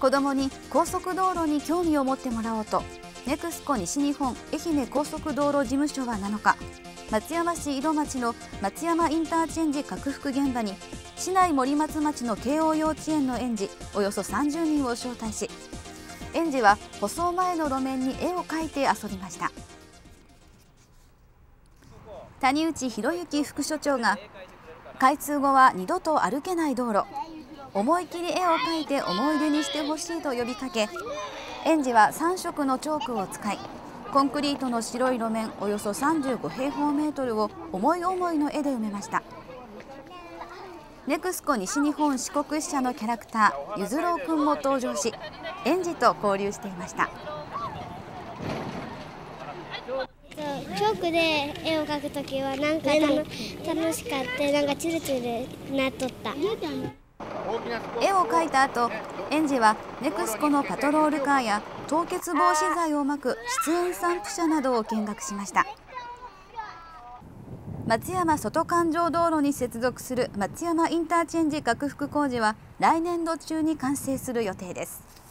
子どもに高速道路に興味を持ってもらおうと、ネクスコ西日本愛媛高速道路事務所は7日、松山市井戸町の松山インターチェンジ拡幅現場に、市内森松町の慶応幼稚園の園児およそ30人を招待し、園児は舗装前の路面に絵を描いて遊びました。谷内博之副所長が、開通後は二度と歩けない道路、思い切り絵を描いて思い出にしてほしいと呼びかけ、園児は3色のチョークを使い、コンクリートの白い路面およそ35平方メートルを思い思いの絵で埋めました。ネクスコ西日本四国支社のキャラクターゆずろうくんも登場し、園児と交流していました。 チョークで絵を描くときはなんか楽しかった。なんかチルチルなっとった。 絵を描いた後、園児はネクスコのパトロールカーや凍結防止剤をまく出演散布車などを見学しました。松山外環状道路に接続する松山インターチェンジ拡幅工事は来年度中に完成する予定です。